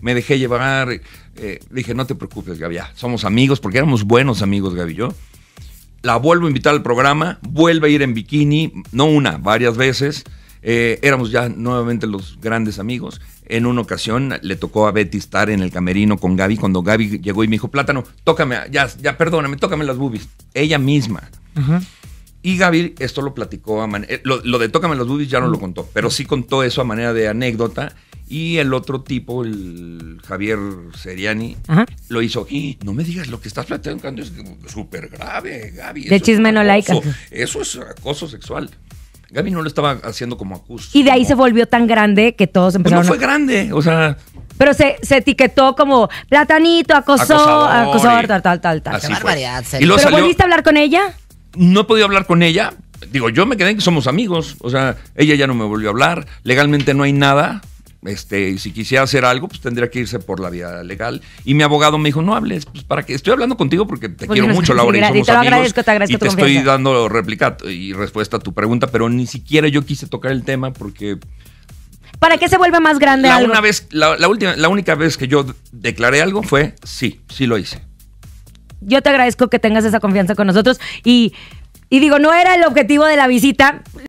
me dejé llevar. Dije, no te preocupes, Gaby, ya, somos amigos, porque éramos buenos amigos, Gaby y yo. La vuelvo a invitar al programa, vuelve a ir en bikini, no una, varias veces. Éramos ya nuevamente los grandes amigos. En una ocasión le tocó a Betty estar en el camerino con Gaby, cuando Gaby llegó y me dijo, Plátano, tócame, ya perdóname, tócame las boobies. Ella misma. Y Gaby esto lo platicó, lo de tócame las boobies ya no lo contó, pero sí contó eso a manera de anécdota. Y el otro tipo, el Javier Seriani, lo hizo. No me digas lo que estás platicando, es súper grave, Gaby. De chisme no laica. Eso es acoso sexual. Gaby no lo estaba haciendo como acuso. Y de ahí se volvió tan grande que todos empezaron. Pues no fue grande, o sea. Pero se etiquetó como Platanito, acosador, tal. Qué barbaridad. ¿Pero volviste a hablar con ella? No he podido hablar con ella. Digo, yo me quedé en que somos amigos. O sea, ella ya no me volvió a hablar. Legalmente no hay nada. Si quisiera hacer algo, pues tendría que irse por la vía legal. Y mi abogado me dijo, no hables, pues para qué. Estoy hablando contigo porque te quiero mucho, Laura, y somos amigos. Te agradezco y te estoy dando réplica y respuesta a tu pregunta, pero ni siquiera yo quise tocar el tema porque... ¿Para qué se vuelve más grande algo? La única vez que yo declaré algo fue, sí lo hice. Yo te agradezco que tengas esa confianza con nosotros y digo, no era el objetivo de la visita.